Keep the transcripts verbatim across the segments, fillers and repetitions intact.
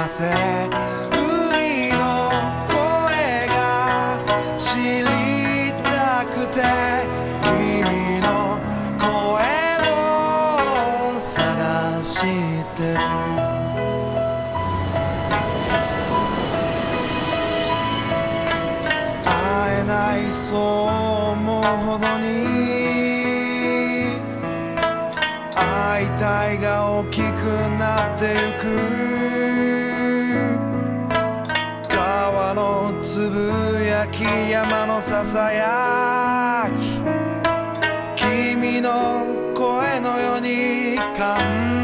ませ海の声が知りたくて君の声を探してる会えないそう思うほどに会いたいが大きくなってゆく川のつぶやき山のささやき君の声のように感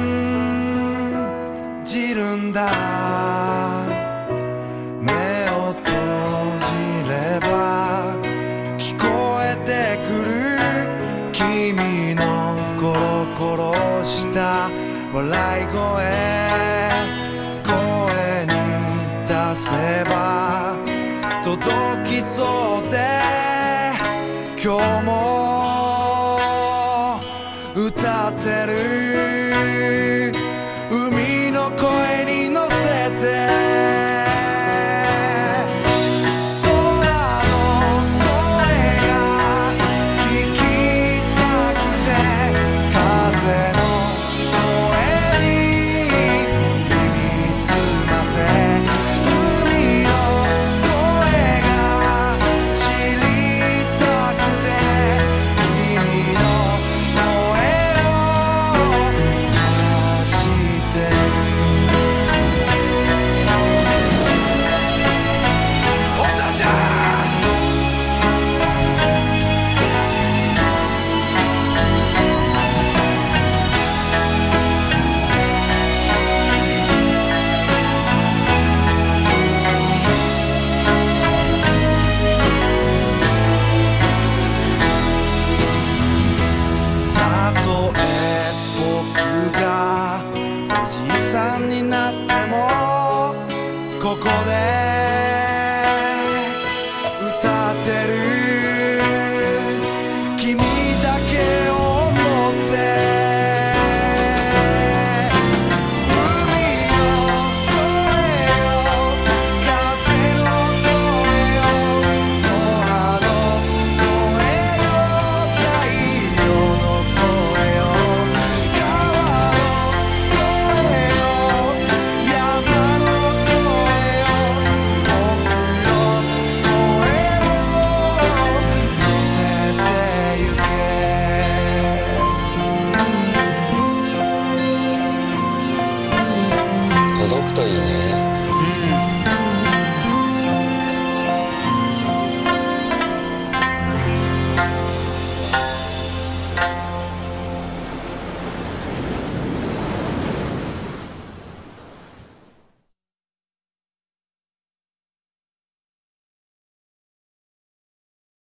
じるんだ目を閉じれば聞こえてくる君のコロコロした笑い声声に出せば届きそうで今日も歌ってる海の声に乗せてになってもここで